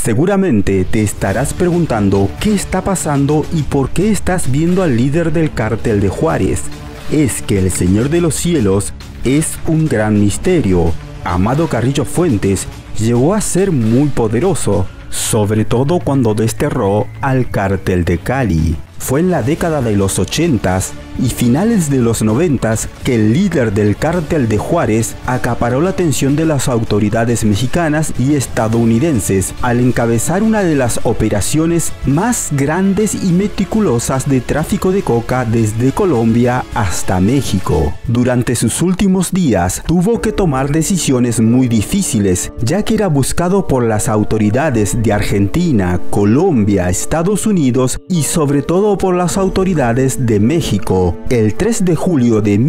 Seguramente te estarás preguntando qué está pasando y por qué estás viendo al líder del cártel de Juárez. Es que el Señor de los Cielos es un gran misterio. Amado Carrillo Fuentes llegó a ser muy poderoso, sobre todo cuando desterró al cártel de Cali. Fue en la década de los 80s y finales de los 90s que el líder del cártel de Juárez acaparó la atención de las autoridades mexicanas y estadounidenses al encabezar una de las operaciones más grandes y meticulosas de tráfico de coca desde Colombia hasta México. Durante sus últimos días tuvo que tomar decisiones muy difíciles, ya que era buscado por las autoridades de Argentina, Colombia, Estados Unidos y sobre todo por las autoridades de México. El 3 de julio de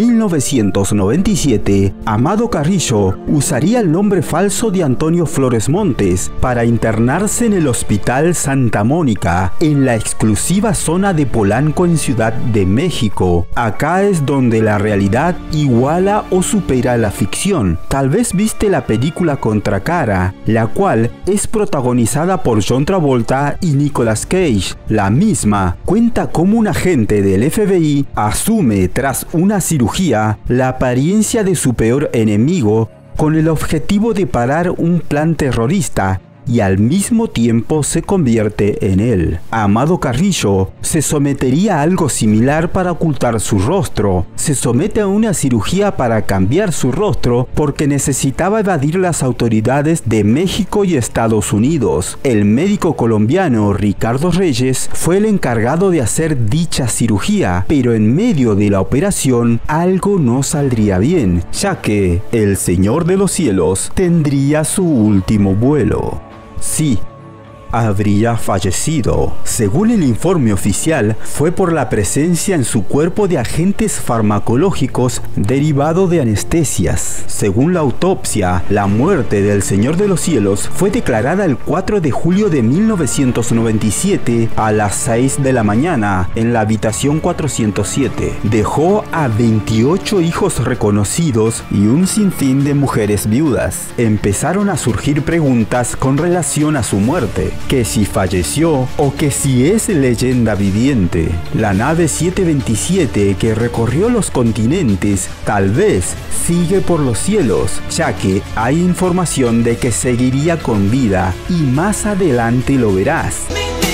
1997, Amado Carrillo usaría el nombre falso de Antonio Flores Montes para internarse en el Hospital Santa Mónica, en la exclusiva zona de Polanco en Ciudad de México. Acá es donde la realidad iguala o supera la ficción. Tal vez viste la película Contracara, la cual es protagonizada por John Travolta y Nicolas Cage. La misma cuenta cómo un agente del FBI asume tras una cirugía la apariencia de su peor enemigo con el objetivo de parar un plan terrorista y al mismo tiempo se convierte en él. Amado Carrillo se sometería a algo similar para ocultar su rostro. Se somete a una cirugía para cambiar su rostro porque necesitaba evadir las autoridades de México y Estados Unidos. El médico colombiano Ricardo Reyes fue el encargado de hacer dicha cirugía, pero en medio de la operación algo no saldría bien, ya que el Señor de los Cielos tendría su último vuelo. Sí, habría fallecido. Según el informe oficial, fue por la presencia en su cuerpo de agentes farmacológicos derivado de anestesias. Según la autopsia, la muerte del Señor de los Cielos fue declarada el 4 de julio de 1997 a las 6 de la mañana en la habitación 407. Dejó a 28 hijos reconocidos y un sinfín de mujeres viudas. Empezaron a surgir preguntas con relación a su muerte, que si falleció o que si es leyenda viviente. La nave 727 que recorrió los continentes tal vez sigue por los cielos, ya que hay información de que seguiría con vida y más adelante lo verás.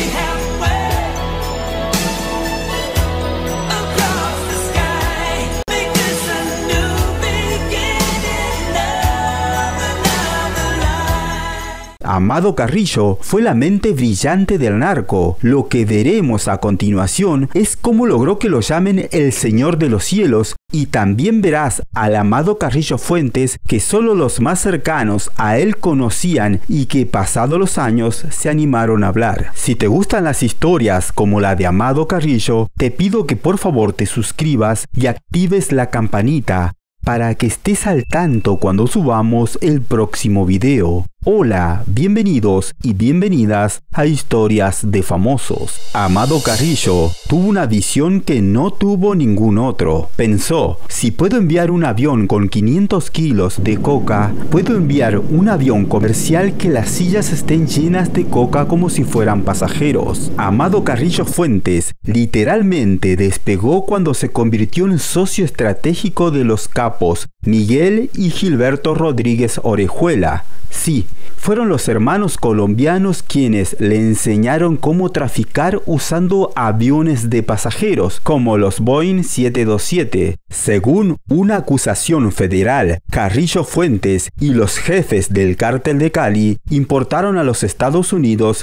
Amado Carrillo fue la mente brillante del narco. Lo que veremos a continuación es cómo logró que lo llamen el Señor de los Cielos, y también verás al Amado Carrillo Fuentes que solo los más cercanos a él conocían y que pasados los años se animaron a hablar. Si te gustan las historias como la de Amado Carrillo, te pido que por favor te suscribas y actives la campanita para que estés al tanto cuando subamos el próximo video. Hola, bienvenidos y bienvenidas a Historias de Famosos. Amado Carrillo tuvo una visión que no tuvo ningún otro. Pensó, si puedo enviar un avión con 500 kilos de coca, puedo enviar un avión comercial que las sillas estén llenas de coca como si fueran pasajeros. Amado Carrillo Fuentes literalmente despegó cuando se convirtió en socio estratégico de los capos Miguel y Gilberto Rodríguez Orejuela. Sí, fueron los hermanos colombianos quienes le enseñaron cómo traficar usando aviones de pasajeros, como los Boeing 727. Según una acusación federal, Carrillo Fuentes y los jefes del cártel de Cali importaron a los Estados Unidos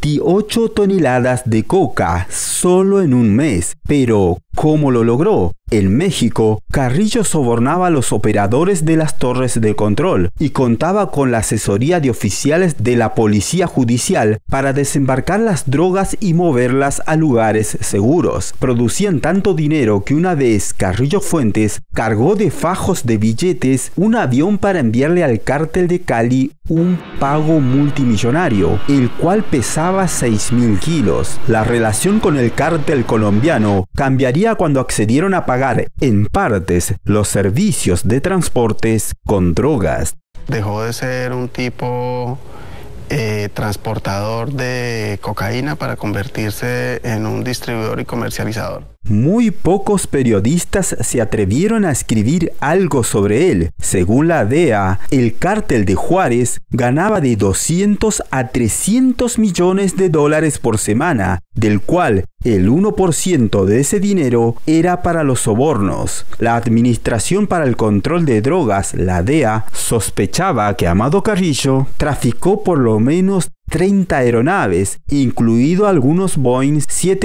28 toneladas de coca solo en un mes. Pero, ¿cómo lo logró? En México, Carrillo sobornaba a los operadores de las torres de control y contaba con la asesoría de oficiales de la policía judicial para desembarcar las drogas y moverlas a lugares seguros. Producían tanto dinero que una vez Carrillo Fuentes cargó de fajos de billetes un avión para enviarle al cártel de Cali un pago multimillonario, el cual pesaba 6.000 kilos. La relación con el cártel colombiano cambiaría cuando accedieron a pagar en partes los servicios de transportes con drogas. Dejó de ser un tipo transportador de cocaína para convertirse en un distribuidor y comercializador. Muy pocos periodistas se atrevieron a escribir algo sobre él. Según la DEA, el cártel de Juárez ganaba de 200 a 300 millones de dólares por semana, del cual el 1% de ese dinero era para los sobornos. La Administración para el Control de Drogas, la DEA, sospechaba que Amado Carrillo traficó por lo menos 30 aeronaves, incluido algunos Boeing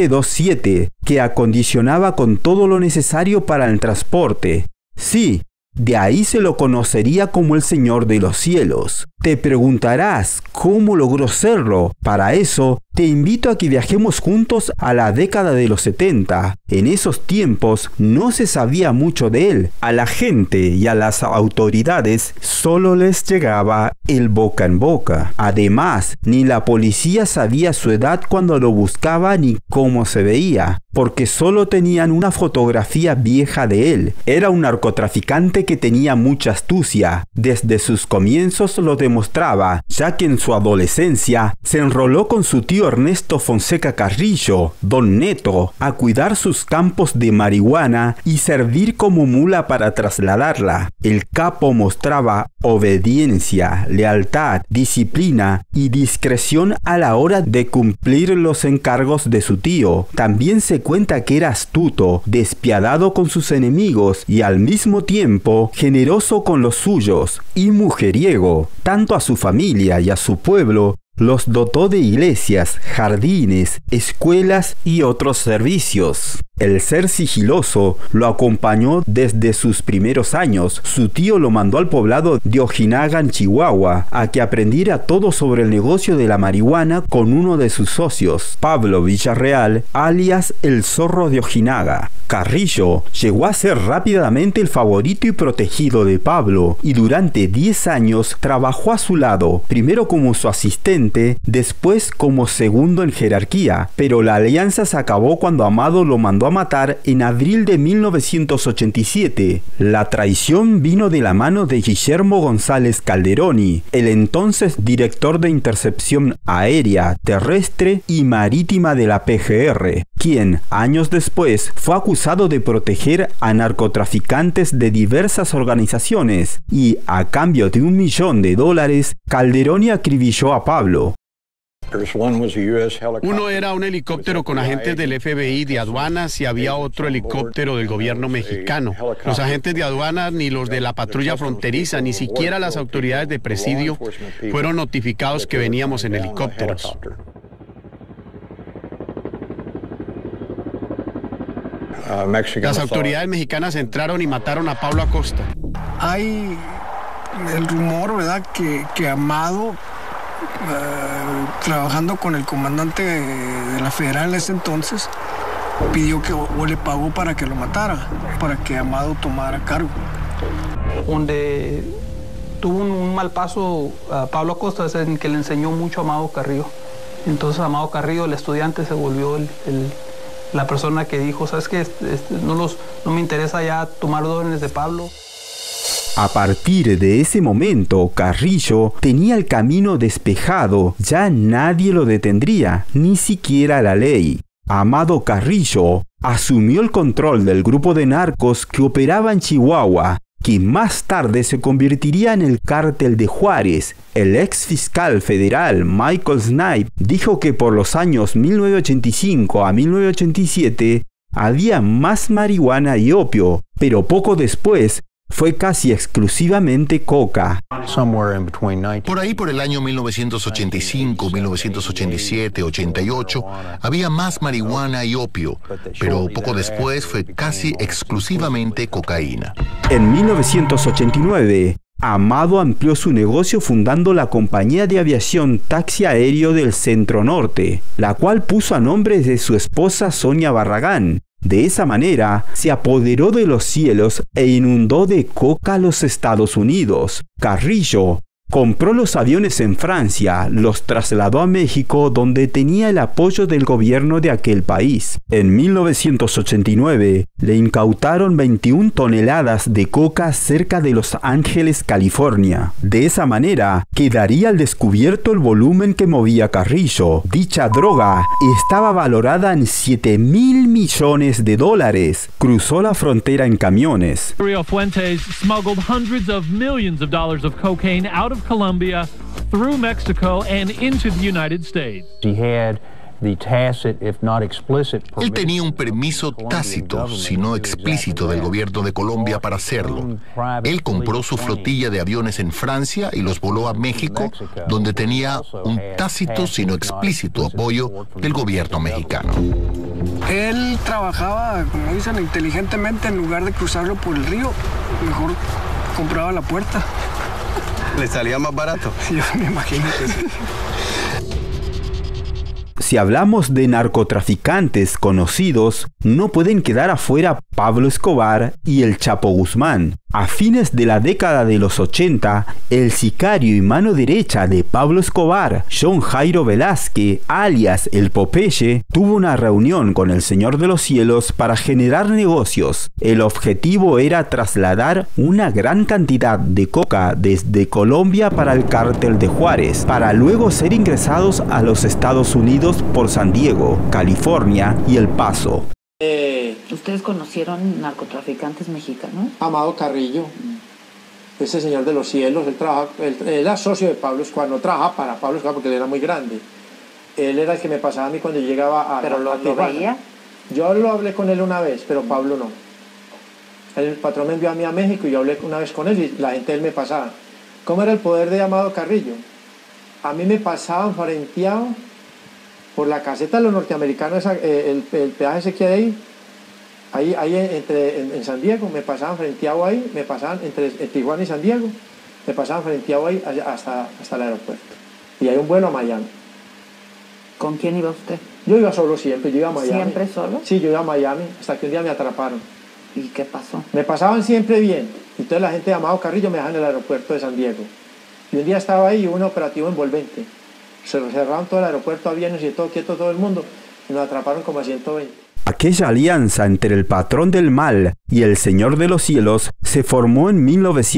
727, que acondicionaba con todo lo necesario para el transporte. Sí, de ahí se lo conocería como el Señor de los Cielos. Te preguntarás cómo logró serlo. Para eso, te invito a que viajemos juntos a la década de los 70. En esos tiempos no se sabía mucho de él. A la gente y a las autoridades solo les llegaba el boca en boca. Además, ni la policía sabía su edad cuando lo buscaba ni cómo se veía, porque solo tenían una fotografía vieja de él. Era un narcotraficante que tenía mucha astucia. Desde sus comienzos lo demostraba, ya que en su adolescencia se enroló con su tío Ernesto Fonseca Carrillo, Don Neto, a cuidar sus campos de marihuana y servir como mula para trasladarla. El capo mostraba obediencia, lealtad, disciplina y discreción a la hora de cumplir los encargos de su tío. También se cuenta que era astuto, despiadado con sus enemigos y al mismo tiempo generoso con los suyos y mujeriego. Tanto a su familia y a su pueblo los dotó de iglesias, jardines, escuelas y otros servicios. El ser sigiloso lo acompañó desde sus primeros años. Su tío lo mandó al poblado de Ojinaga, en Chihuahua, a que aprendiera todo sobre el negocio de la marihuana con uno de sus socios, Pablo Villarreal, alias el Zorro de Ojinaga. Carrillo llegó a ser rápidamente el favorito y protegido de Pablo, y durante 10 años trabajó a su lado, primero como su asistente, después como segundo en jerarquía, pero la alianza se acabó cuando Amado lo mandó a matar en abril de 1987. La traición vino de la mano de Guillermo González Calderoni, el entonces director de intercepción aérea, terrestre y marítima de la PGR, quien años después fue acusado de proteger a narcotraficantes de diversas organizaciones, y a cambio de $1 millón, Calderoni acribilló a Pablo. Uno era un helicóptero con agentes del FBI de aduanas y había otro helicóptero del gobierno mexicano. Los agentes de aduanas, ni los de la patrulla fronteriza, ni siquiera las autoridades de presidio fueron notificados que veníamos en helicópteros. Las autoridades mexicanas entraron y mataron a Pablo Acosta. Hay el rumor, ¿verdad?, que Amado, trabajando con el comandante de la Federal en ese entonces, pidió que o le pagó para que lo matara, para que Amado tomara cargo. Donde tuvo un mal paso a Pablo Acosta, es en que le enseñó mucho a Amado Carrillo. Entonces Amado Carrillo, el estudiante, se volvió la persona que dijo, ¿sabes qué? No me interesa ya tomar órdenes de Pablo. A partir de ese momento, Carrillo tenía el camino despejado. Ya nadie lo detendría, ni siquiera la ley. Amado Carrillo asumió el control del grupo de narcos que operaba en Chihuahua, que más tarde se convertiría en el Cártel de Juárez. El ex fiscal federal Michael Snipe dijo que por los años 1985 a 1987 había más marihuana y opio, pero poco después fue casi exclusivamente coca. Por ahí, por el año 1985, 1987, 88, había más marihuana y opio, pero poco después fue casi exclusivamente cocaína. En 1989, Amado amplió su negocio fundando la compañía de aviación Taxi Aéreo del Centro Norte, la cual puso a nombre de su esposa Sonia Barragán. De esa manera, se apoderó de los cielos e inundó de coca a los Estados Unidos. Carrillo Compró los aviones en Francia, los trasladó a México, donde tenía el apoyo del gobierno de aquel país. En 1989 le incautaron 21 toneladas de coca cerca de Los Ángeles, California. De esa manera quedaría al descubierto el volumen que movía Carrillo. Dicha droga estaba valorada en $7,000 millones. Cruzó la frontera en camiones. Rio Fuentes smuggled hundreds of millions of dollars of cocaine out of Colombia, through Mexico, and into the United States. He had the tacit, if not explicit, Él tenía un permiso tácito, si no explícito, del gobierno de Colombia para hacerlo. Él compró su flotilla de aviones en Francia y los voló a México, donde tenía un tácito, si no explícito, apoyo del gobierno mexicano. Él trabajaba, como dicen, inteligentemente. En lugar de cruzarlo por el río, mejor compraba la puerta. ¿Le salía más barato? Sí, yo me imagino que sí. Si hablamos de narcotraficantes conocidos, no pueden quedar afuera Pablo Escobar y el Chapo Guzmán. A fines de la década de los 80, el sicario y mano derecha de Pablo Escobar, John Jairo Velázquez, alias El Popeye, tuvo una reunión con el Señor de los Cielos para generar negocios. El objetivo era trasladar una gran cantidad de coca desde Colombia para el cártel de Juárez, para luego ser ingresados a los Estados Unidos por San Diego, California y El Paso. ¿Ustedes conocieron narcotraficantes mexicanos? Amado Carrillo, ese Señor de los Cielos, él era socio de Pablo Escobar, no trabajaba para Pablo Escobar porque él era muy grande. Él era el que me pasaba a mí cuando llegaba a ¿Pero lo veía? Yo lo hablé con él una vez, pero Pablo no. El patrón me envió a mí a México y yo hablé una vez con él y la gente de él me pasaba. ¿Cómo era el poder de Amado Carrillo? A mí me pasaban frenteado por la caseta de los norteamericanos, el peaje ese que hay ahí en San Diego, me pasaban frenteado ahí, me pasaban entre Tijuana y San Diego, me pasaban frenteado ahí hasta el aeropuerto. Y hay un vuelo a Miami. ¿Con quién iba usted? Yo iba solo siempre, yo iba a Miami. ¿Siempre solo? Sí, yo iba a Miami, hasta que un día me atraparon. ¿Y qué pasó? Me pasaban siempre bien. Entonces la gente de Amado Carrillo me dejaban en el aeropuerto de San Diego. Y un día estaba ahí y hubo un operativo envolvente. Se cerraron todo el aeropuerto, aviones y todo quieto todo el mundo. Y nos atraparon como a 120. Aquella alianza entre el patrón del mal y el Señor de los Cielos se formó en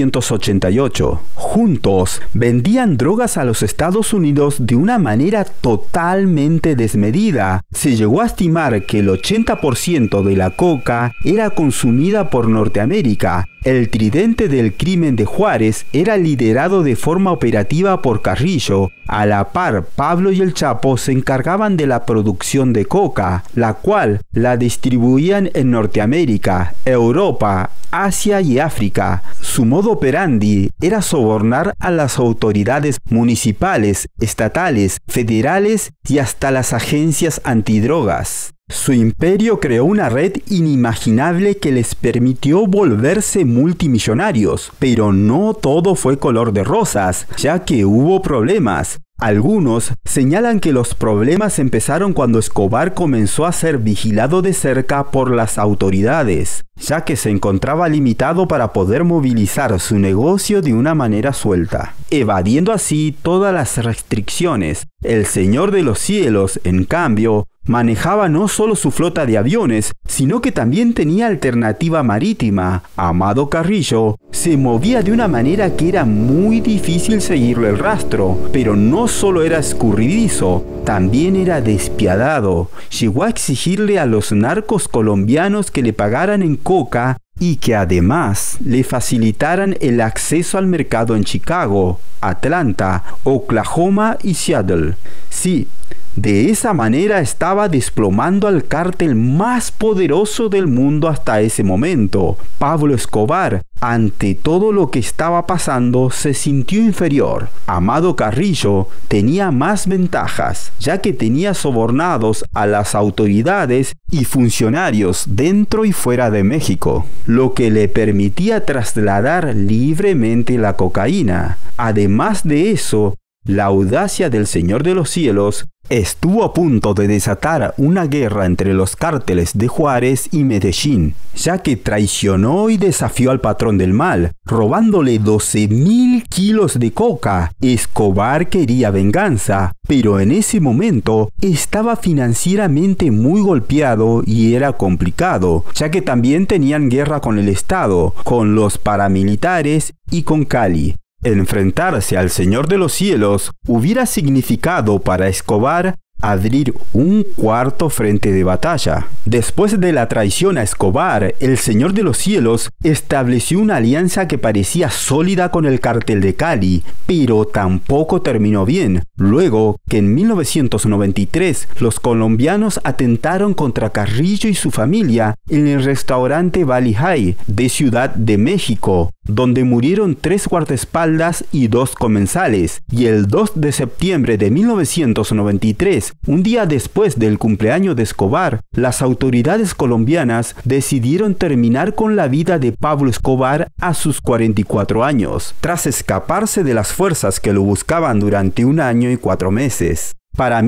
1988. Juntos vendían drogas a los Estados Unidos de una manera totalmente desmedida. Se llegó a estimar que el 80% de la coca era consumida por Norteamérica. El tridente del crimen de Juárez era liderado de forma operativa por Carrillo. A la par, Pablo y el Chapo se encargaban de la producción de coca, la cual la distribuían en Norteamérica, Europa, Asia y África. Su modo operandi era sobornar a las autoridades municipales, estatales, federales y hasta las agencias antidrogas. Su imperio creó una red inimaginable que les permitió volverse multimillonarios, pero no todo fue color de rosas, ya que hubo problemas. Algunos señalan que los problemas empezaron cuando Escobar comenzó a ser vigilado de cerca por las autoridades, ya que se encontraba limitado para poder movilizar su negocio de una manera suelta, evadiendo así todas las restricciones. El Señor de los Cielos, en cambio, manejaba no solo su flota de aviones, sino que también tenía alternativa marítima. Amado Carrillo se movía de una manera que era muy difícil seguirle el rastro, pero no solo era escurridizo, también era despiadado. Llegó a exigirle a los narcos colombianos que le pagaran en coca y que además le facilitaran el acceso al mercado en Chicago, Atlanta, Oklahoma y Seattle. Sí, de esa manera estaba desplomando al cártel más poderoso del mundo hasta ese momento. Pablo Escobar, ante todo lo que estaba pasando, se sintió inferior. Amado Carrillo tenía más ventajas, ya que tenía sobornados a las autoridades y funcionarios dentro y fuera de México, lo que le permitía trasladar libremente la cocaína. Además de eso, la audacia del Señor de los Cielos estuvo a punto de desatar una guerra entre los cárteles de Juárez y Medellín, ya que traicionó y desafió al patrón del mal, robándole 12.000 kilos de coca. Escobar quería venganza, pero en ese momento estaba financieramente muy golpeado y era complicado, ya que también tenían guerra con el Estado, con los paramilitares y con Cali. Enfrentarse al Señor de los Cielos hubiera significado para Escobar abrir un cuarto frente de batalla. Después de la traición a Escobar, el Señor de los Cielos estableció una alianza que parecía sólida con el cártel de Cali, pero tampoco terminó bien. Luego que en 1993 los colombianos atentaron contra Carrillo y su familia en el restaurante Valley High de Ciudad de México, donde murieron 3 guardaespaldas y 2 comensales, y el 2 de septiembre de 1993, un día después del cumpleaños de Escobar, las autoridades colombianas decidieron terminar con la vida de Pablo Escobar a sus 44 años, tras escaparse de las fuerzas que lo buscaban durante 1 año y 4 meses. Para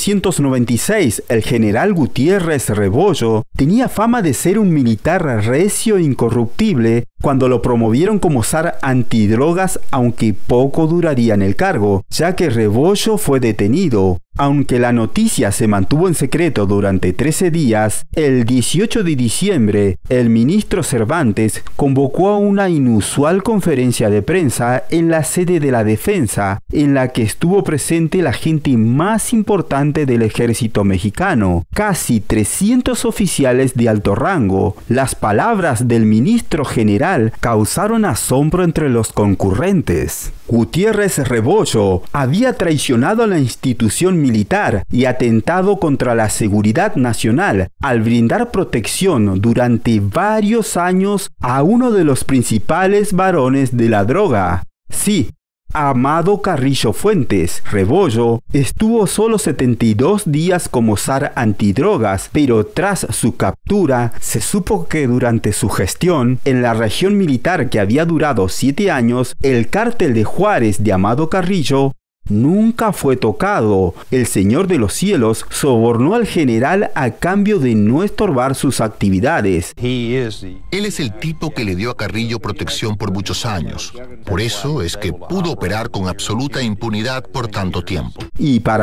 1996, el general Gutiérrez Rebollo tenía fama de ser un militar recio e incorruptible cuando lo promovieron como zar antidrogas, aunque poco duraría en el cargo, ya que Rebollo fue detenido. Aunque la noticia se mantuvo en secreto durante 13 días, el 18 de diciembre, el ministro Cervantes convocó a una inusual conferencia de prensa en la sede de la Defensa, en la que estuvo presente la gente más importante del ejército mexicano, casi 300 oficiales de alto rango. Las palabras del ministro general causaron asombro entre los concurrentes. Gutiérrez Rebollo había traicionado a la institución militar y atentado contra la seguridad nacional al brindar protección durante varios años a uno de los principales varones de la droga. Sí, Amado Carrillo Fuentes. Rebollo estuvo solo 72 días como zar antidrogas, pero tras su captura se supo que durante su gestión en la región militar, que había durado 7 años, el cártel de Juárez de Amado Carrillo nunca fue tocado. El Señor de los Cielos sobornó al general a cambio de no estorbar sus actividades. Él es el tipo que le dio a Carrillo protección por muchos años. Por eso es que pudo operar con absoluta impunidad por tanto tiempo. Y para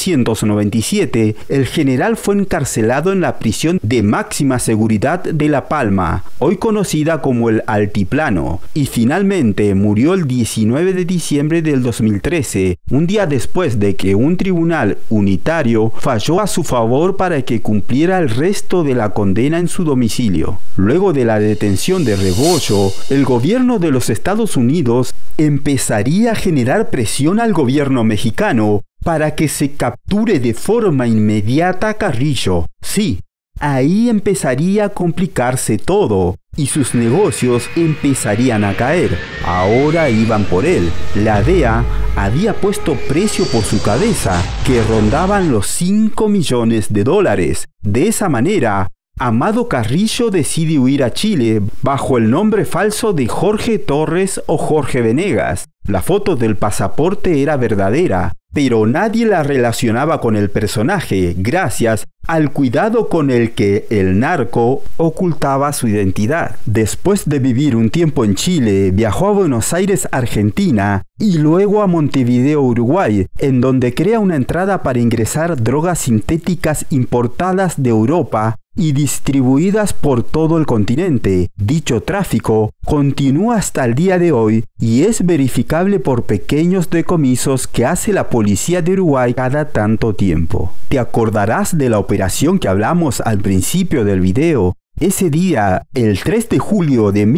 1997, el general fue encarcelado en la prisión de máxima seguridad de La Palma, hoy conocida como el Altiplano, y finalmente murió el 19 de diciembre del 2013, un día después de que un tribunal unitario falló a su favor para que cumpliera el resto de la condena en su domicilio. Luego de la detención de Rebollo, el gobierno de los Estados Unidos empezaría a generar presión al gobierno mexicano para que se capture de forma inmediata a Carrillo. Sí, ahí empezaría a complicarse todo y sus negocios empezarían a caer. Ahora iban por él. La DEA había puesto precio por su cabeza, que rondaban los $5 millones. De esa manera, Amado Carrillo decide huir a Chile bajo el nombre falso de Jorge Torres o Jorge Venegas. La foto del pasaporte era verdadera, pero nadie la relacionaba con el personaje, gracias al cuidado con el que el narco ocultaba su identidad. Después de vivir un tiempo en Chile, viajó a Buenos Aires, Argentina, y luego a Montevideo, Uruguay, en donde crea una entrada para ingresar drogas sintéticas importadas de Europa y distribuidas por todo el continente. Dicho tráfico continúa hasta el día de hoy y es verificable por pequeños decomisos que hace la policía de Uruguay cada tanto tiempo. Te acordarás de la operación que hablamos al principio del video. Ese día, el 3 de julio de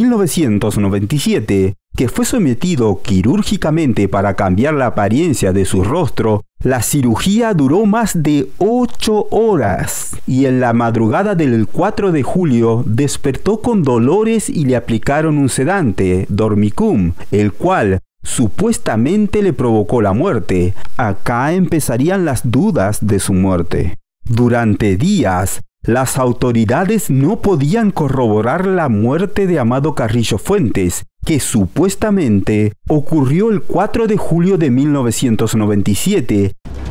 1997, que fue sometido quirúrgicamente para cambiar la apariencia de su rostro, la cirugía duró más de 8 horas y en la madrugada del 4 de julio despertó con dolores y le aplicaron un sedante, Dormicum, el cual supuestamente le provocó la muerte. Acá empezarían las dudas de su muerte. Durante días, las autoridades no podían corroborar la muerte de Amado Carrillo Fuentes, que supuestamente ocurrió el 4 de julio de 1997.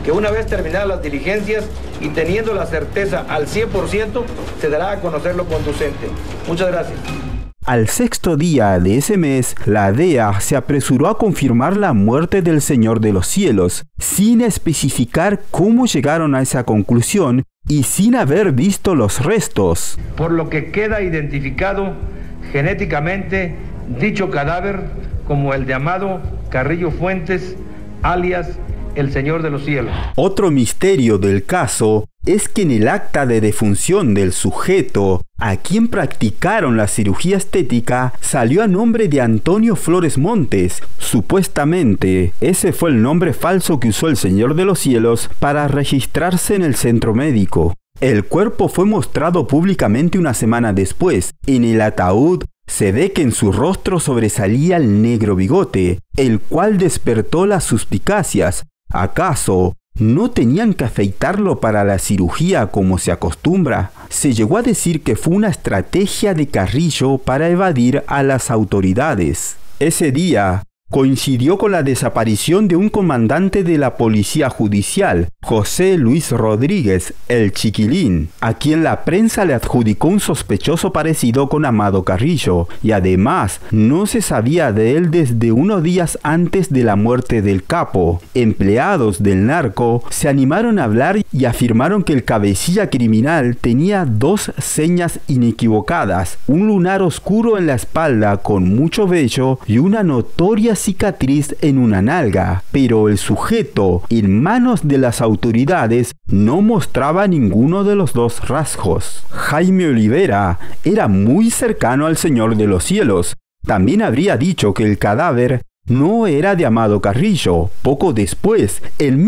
que una vez terminadas las diligencias y teniendo la certeza al 100%, se dará a conocer lo conducente. Muchas gracias. Al sexto día de ese mes, la DEA se apresuró a confirmar la muerte del Señor de los Cielos, sin especificar cómo llegaron a esa conclusión y sin haber visto los restos. Por lo que queda identificado genéticamente dicho cadáver como el de Amado Carrillo Fuentes, alias el Señor de los Cielos. Otro misterio del caso es que en el acta de defunción del sujeto a quien practicaron la cirugía estética salió a nombre de Antonio Flores Montes. Supuestamente, ese fue el nombre falso que usó el Señor de los Cielos para registrarse en el centro médico. El cuerpo fue mostrado públicamente una semana después. En el ataúd se ve que en su rostro sobresalía el negro bigote, el cual despertó las suspicacias. ¿Acaso no tenían que afeitarlo para la cirugía como se acostumbra? Se llegó a decir que fue una estrategia de Carrillo para evadir a las autoridades. Ese día coincidió con la desaparición de un comandante de la Policía Judicial, José Luis Rodríguez, el Chiquilín, a quien la prensa le adjudicó un sospechoso parecido con Amado Carrillo, y además no se sabía de él desde unos días antes de la muerte del capo. Empleados del narco se animaron a hablar y afirmaron que el cabecilla criminal tenía dos señas inequivocadas: un lunar oscuro en la espalda con mucho vello y una notoria cicatriz en una nalga, pero el sujeto en manos de las autoridades no mostraba ninguno de los dos rasgos. Jaime Olivera era muy cercano al Señor de los Cielos. También habría dicho que el cadáver no era de Amado Carrillo. Poco después, en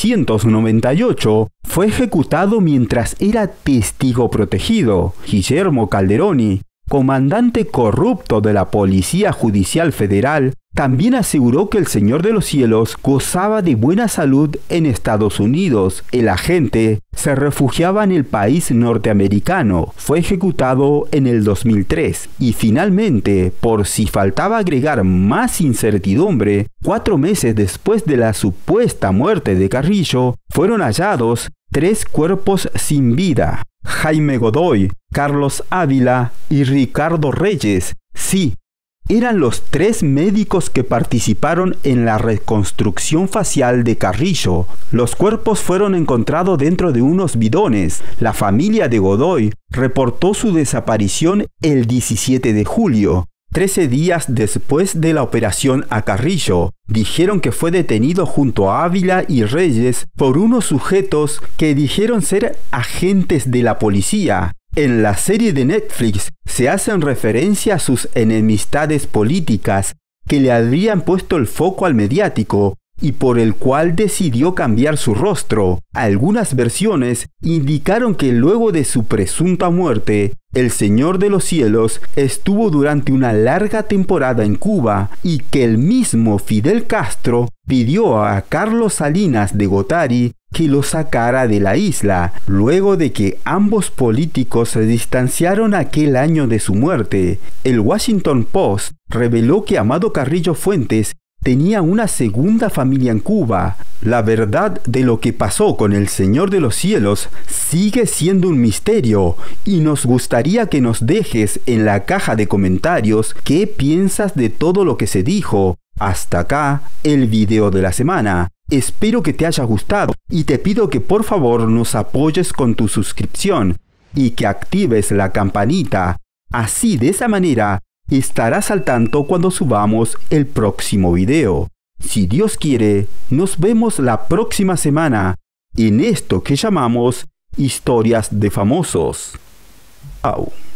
1998, fue ejecutado mientras era testigo protegido. Guillermo Calderoni, comandante corrupto de la Policía Judicial Federal, también aseguró que el Señor de los Cielos gozaba de buena salud en Estados Unidos. El agente se refugiaba en el país norteamericano. Fue ejecutado en el 2003. Y finalmente, por si faltaba agregar más incertidumbre, 4 meses después de la supuesta muerte de Carrillo, fueron hallados 3 cuerpos sin vida: Jaime Godoy, Carlos Ávila y Ricardo Reyes. Sí, eran los 3 médicos que participaron en la reconstrucción facial de Carrillo. Los cuerpos fueron encontrados dentro de unos bidones. La familia de Godoy reportó su desaparición el 17 de julio, 13 días después de la operación a Carrillo. Dijeron que fue detenido junto a Ávila y Reyes por unos sujetos que dijeron ser agentes de la policía. En la serie de Netflix se hacen referencia a sus enemistades políticas que le habrían puesto el foco al mediático y por el cual decidió cambiar su rostro. Algunas versiones indicaron que luego de su presunta muerte, el Señor de los Cielos estuvo durante una larga temporada en Cuba y que el mismo Fidel Castro pidió a Carlos Salinas de Gortari que lo sacara de la isla, luego de que ambos políticos se distanciaron aquel año de su muerte. El Washington Post reveló que Amado Carrillo Fuentes tenía una segunda familia en Cuba. La verdad de lo que pasó con el Señor de los Cielos sigue siendo un misterio y nos gustaría que nos dejes en la caja de comentarios qué piensas de todo lo que se dijo. Hasta acá el video de la semana. Espero que te haya gustado y te pido que por favor nos apoyes con tu suscripción y que actives la campanita. Así, de esa manera, estarás al tanto cuando subamos el próximo video. Si Dios quiere, nos vemos la próxima semana en esto que llamamos Historias de Famosos. Chao.